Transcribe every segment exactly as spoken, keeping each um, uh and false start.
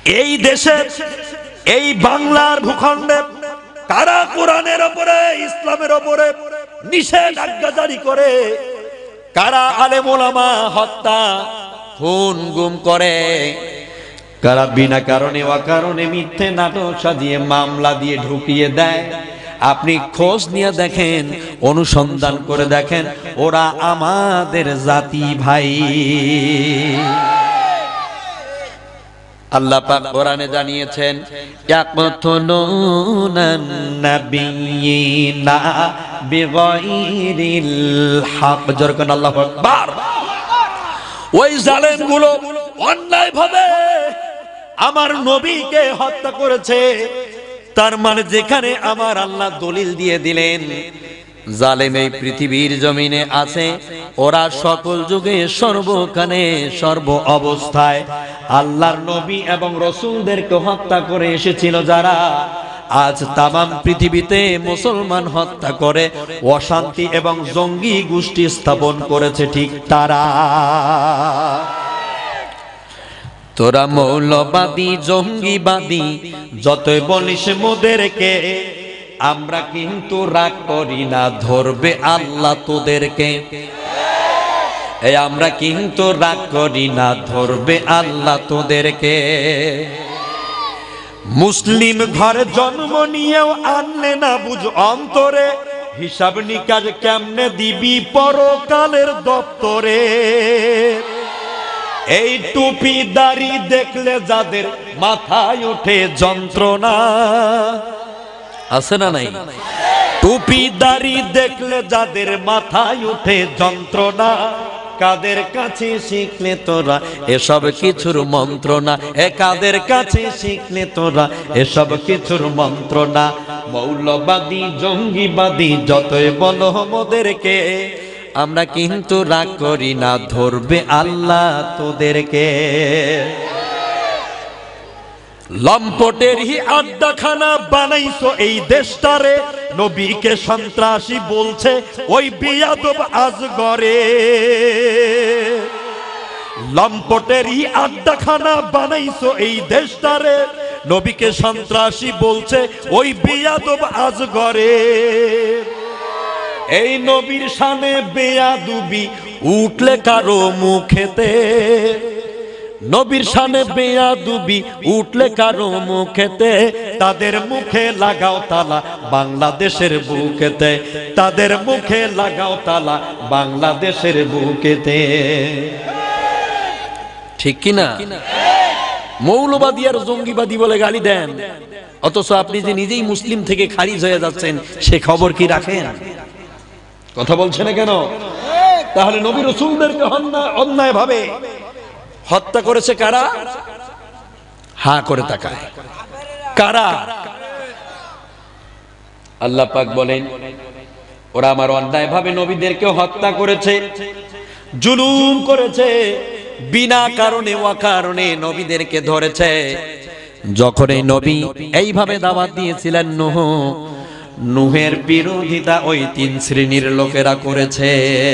এই দেশে এই বাংলার ভূখণ্ডে কারা কোরআনের উপরে ইসলামের উপরে নিষেধাজ্ঞা জারি করে, কারা আলেম ওলামা হত্যা খুন গুম করে, কারা বিনা কারণে অকারণে মিথ্যে নাটক সাজিয়ে মামলা দিয়ে ঢুকিয়ে দেয়, আপনি খোঁজ নিয়ে দেখেন, অনুসন্ধান করে দেখেন, ওরা আমাদের জাতি ভাই। আল্লাহ পাক কোরআনে জানিয়েছেন, ইয়াকতুলুনান নাবিয়্যিনা বিগাইরিল হক। জোরকান আল্লাহু আকবার। ওই জালেমগুলো অন্যায়ভাবে আমার নবীকে হত্যা করেছে। তার মানে যেখানে আমার আল্লাহ দলিল দিয়ে দিলেন জালেম এই পৃথিবীর জমিনে আছে, ওরা সকল যুগে সর্বখানে সর্ব অবস্থায় আল্লাহর নবী এবং রাসূলদেরকে হত্যা করে এসেছিল। যারা আজ তামাম পৃথিবীতে মুসলমান হত্যা করে অশান্তি এবং জঙ্গি গোষ্ঠী স্থাপন করেছে, ঠিক তারা। তোরা মৌলবাদী জঙ্গিবাদী যতই বলিস মোদেরকে, আমরা কিন্তু রাগ করি না, ধরবে আল্লাহ তোদেরকে। এই আমরা কিন্তু রাগ করি না, ধরবে আল্লাহ তোদেরকে। মুসলিম ঘরে জন্ম নিয়েও আনলে না বুঝ অন্তরে, হিসাব নিকাশ কেমনে দিবি পরকালের দপ্তরে। এই টুপি দাড়ি দেখলে যাদের মাথায় ওঠে যন্ত্রণা, আছে না নাই? টুপি দাড়ি দেখলে যাদের মাথায় ওঠে যন্ত্রণা, কাদের কাছে শিখলে তোরা এসব কিছুর মন্ত্রণা, এ কাদের কাছে শিখলে তোরা এসব কিছুর মন্ত্রণা। মৌলবাদী জঙ্গিবাদী যতই বলো মোদেরকে, আমরা কিন্তু রাগ করি না, ধরবে আল্লাহ তোদেরকে। লম্পটের হি আড্ডাখানা বানাইছো এই দেশটারে, নবীকে সন্ত্রাসী বলছে ওই বেয়াদব আজগরে। লম্পটের হি আড্ডাখানা বানাইছো এই দেশটারে, নবীকে সন্ত্রাসী বলছে ওই বেয়াদব আজগরে। এই নবীর শানে বেয়াদবি উঠলে কারো মুখেতে, নবীর শানে বেয়াদবি উঠলে কারো মুখেতে, তাদের মুখে লাগাও তালা বাংলাদেশের বুকেতে, তাদের মুখে লাগাও তালা বাংলাদেশের বুকেতে। ঠিক কিনা? মৌলবাদী আর জঙ্গিবাদী বলে গালি দেন, অথচ আপনি যে নিজেই মুসলিম থেকে খারিজ হয়ে যাচ্ছেন সে খবর কি রাখেন? কথা বলছেন কেন? তাহলে নবী রাসূলদেরকে অন্যায় ভাবে হত্যা করেছে কারা? হা করে তাকায় কারা? আল্লাহ পাক বলেন, ওরা আমার অন্যায় ভাবে নবীদেরকে হত্যা করেছে, জুলুম করেছে, বিনা কারণে অকারণে নবীদেরকে ধরেছে। যখন এই নবী এইভাবে দাওয়াত দিয়েছিলেন নূহ, নূহের বিরোধিতা ওই তিন শ্রেণীর লোকেরা করেছে।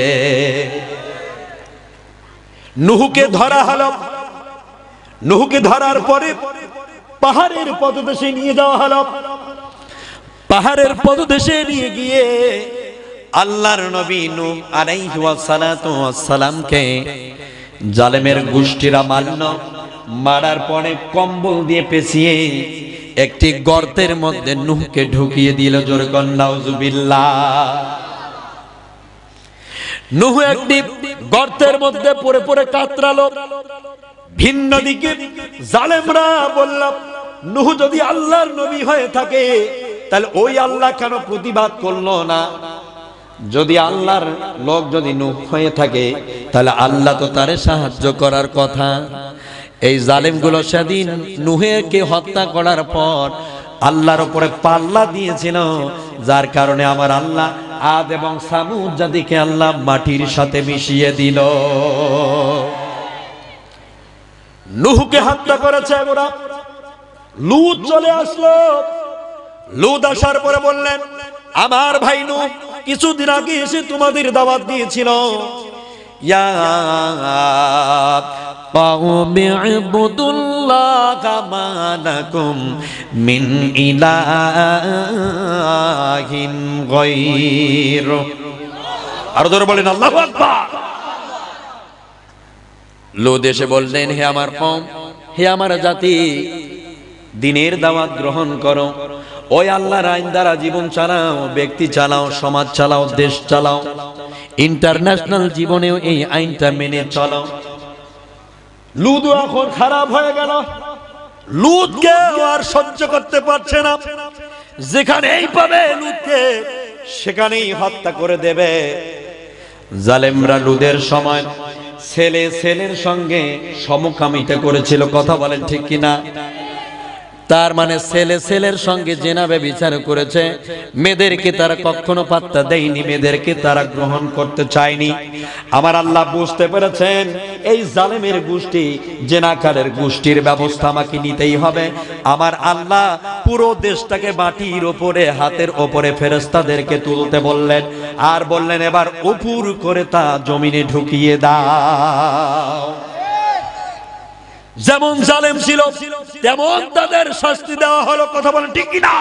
নূহকে ধরা হলো, নূহকে ধরার পরে পাহাড়ের পদদেশে নিয়ে যাওয়া হলো। পাহাড়ের পদদেশে নিয়ে গিয়ে আল্লাহর নবী নূহ আলাইহি ওয়াসাল্লাতু ওয়াসসালামকে জালেমের গোষ্ঠীরা মারল। মারার পরে কম্বল দিয়ে পেঁচিয়ে একটি গর্তের মধ্যে নূহকে ঢুকিয়ে দিল। জোরে কর নাউজুবিল্লাহ। নূহ একটি গর্তের মধ্যে পড়ে পড়ে কাতরালো। ভিন্ন দিকে জালেমরা বলল, নূহ যদি আল্লাহর নবী হয়ে থাকে তাহলে ওই আল্লাহ কেন প্রতিবাদ করলো না? যদি আল্লাহর লোক যদি নূহ হয়ে থাকে তাহলে আল্লাহ তো তারে সাহায্য করার কথা। এই জালেমগুলো সেদিন নূহকে হত্যা করার পর আল্লাহর উপরে পাল্লা দিয়েছিল, যার কারণে আমার আল্লাহ আদ এবং সামুদ জাতিকে আল্লাহ মাটির সাথে মিশিয়ে দিল। নূহকে হত্যা করেছে ওরা। লূত চলে আসলো। লূত আসার পরে বললেন, আমার ভাই নূহ কিছুদিন আগে এসে তোমাদের দাওয়াত দিয়েছিল, ইয়া কওমি ইবুদুল্লাহা মা লাকুম মিন ইলাহিন গায়রু। আর জোরে বলেন আল্লাহু আকবার। লূত এসে বললেন, হে আমার কওম, হে আমার জাতি, দ্বীনের দাওয়াত গ্রহণ করো, ওই আল্লাহর আইন দ্বারা জীবন চালাও, ব্যক্তি চালাও, সমাজ চালাও, দেশ চালাও, ইন্টারন্যাশনাল জীবনেও এই আইনটা মেনে চলো। লূত এখন খারাপ হয়ে গেল, লূতকে আর সহ্য করতে পারছে না, যেখানেই পাবে লূতকে সেখানেই হত্যা করে দেবে। জালেমরা লূতের সময় ছেলে ছেলের সঙ্গে সমকামিতা করেছিল, কথা বলেন ঠিক কিনা? তার মানে ছেলে ছেলের সঙ্গে জেনা ব্যভিচার করেছে। মেয়েদেরকে তারা কখনো পাত্তা দেয়নি, মেয়েদেরকে তারা গ্রহণ করতে চায়নি। আমার আল্লাহ বুঝতে পেরেছেন এই জালেমের গোষ্ঠী, জেনাকারের গোষ্ঠীর ব্যবস্থা আমাকে নিতেই হবে। আমার আল্লাহ পুরো দেশটাকে মাটির ওপরে, হাতের ওপরে ফেরেশতাদেরকে তুলতে বললেন, আর বললেন এবার উপর করে তা জমিনে ঢুকিয়ে দাও। যেমন জালেম ছিল তেমন তাদের শাস্তি দেওয়া হলো, কথা বলেন ঠিক কিনা?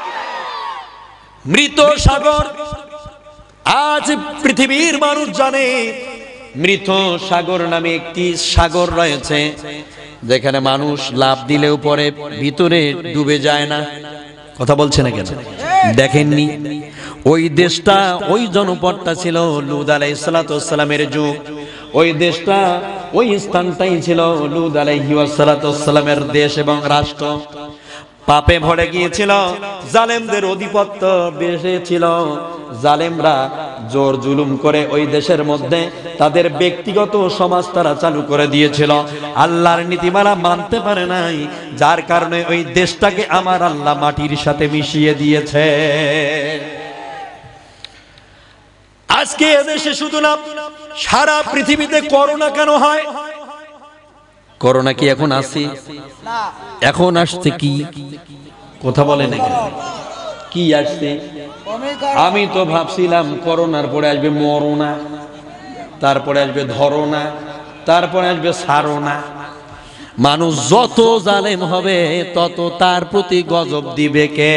মৃত সাগর, আজ পৃথিবীর মানুষ জানে মৃত সাগর নামে একটি সাগর রয়েছে, যেখানে মানুষ লাফ দিলেও পরে ভিতরে ডুবে যায় না। কথা বলছে না কেন? দেখেননি? ওই দেশটা, ওই জনপদটা ছিল লূত আলাইহিস সালাতু ওয়াস সালামের যুগ। ওই দেশটা, ওই স্থানটাই ছিল লূত আলাইহিস সালাতু ওয়াস সালামের দেশ এবং রাষ্ট্র। পাপে ভরে গিয়েছিল, জালেমদের আধিপত্য বেশি ছিল। জালেমরা জোর জুলুম করে ওই দেশের মধ্যে তাদের ব্যক্তিগত সমাজ তারা চালু করে দিয়েছিল। আল্লাহর নীতিমালা মানতে পারে নাই, যার কারণে ওই দেশটাকে আমার আল্লাহ মাটির সাথে মিশিয়ে দিয়েছে। আজকে এদেশে শুধু না, সারা পৃথিবীতে করোনা কেন হয়? করোনা কি এখন আসছে? এখন আসছে কি? কথা বলে না কি আসছে? আমি তো ভাবছিলাম করোনার পরে আসবে মরোনা, তারপরে আসবে ধরোনা, তারপরে আসবে সারোনা। মানুষ যত জালেম হবে তত তার প্রতি গজব দিবে কে?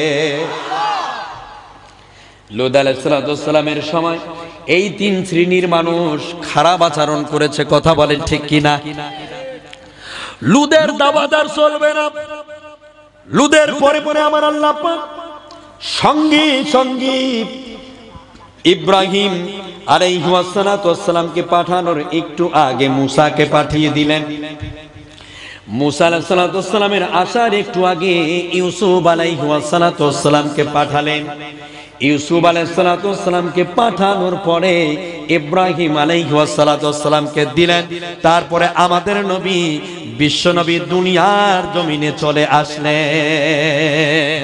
লূত আলাইহিস সালামের সময় এই তিন শ্রেণীর মানুষ খারাপ আচরণ করেছে, কথা বলেন ঠিক কিনা? লূতের দাওয়াত আর চলবে না। লূতের পরে পরে আমার আল্লাহ পাক সঙ্গী সঙ্গী ইব্রাহিম আলাইহিস সালামকে পাঠানোর একটু আগে মুসাকে পাঠিয়ে দিলেন। মুসা আলাইহিস সালামের আসার একটু আগে ইউসুফ আলাইহিস সালামকে পাঠালেন। ইউসুফ আলাইহিস সালামকে পাঠানোর পরে ইব্রাহিম আলাইহিস সালামকে দিলেন। তারপরে আমাদের নবী, বিশ্ব নবী দুনিয়ার জমিনে চলে আসলেন।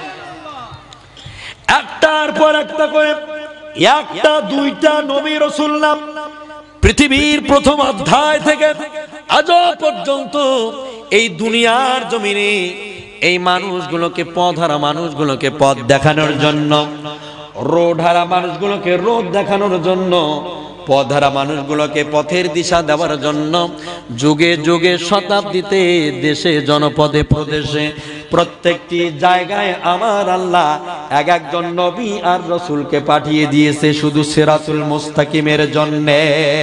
একটার পর একটা করে, একটা দুইটা নবী রাসূল নাম পৃথিবীর প্রথম অধ্যায় থেকে আজ পর্যন্ত এই দুনিয়ার জমিনে এই মানুষগুলোকে, পথহারা মানুষগুলোকে পথ দেখানোর জন্য, রোডহারা মানুষগুলোকে রোড দেখানোর জন্য, পথহারা মানুষগুলোকে পথের দিশা দেওয়ার জন্য যুগে যুগে শতাব্দীতে দেশে জনপদে প্রদেশে প্রত্যেকটি জায়গায় আমার আল্লাহ এক একজন নবী আর রাসূলকে পাঠিয়ে দিয়েছে শুধু সিরাতুল মুস্তাকিমের জন্যে।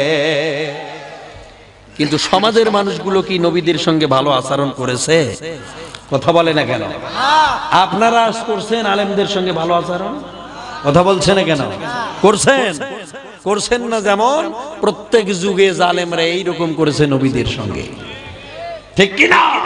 কিন্তু সমাজের মানুষগুলো কি নবীদের সঙ্গে ভালো আচরণ করেছে? কথা বলে না কেন? আপনারা করছেন আলেমদের সঙ্গে ভালো আচরণ? কথা বলছেন না কেন? করছেন? করছেন না? যেমন প্রত্যেক যুগে জালেমরা এইরকম করেছে নবীদের সঙ্গে, ঠিক কিনা?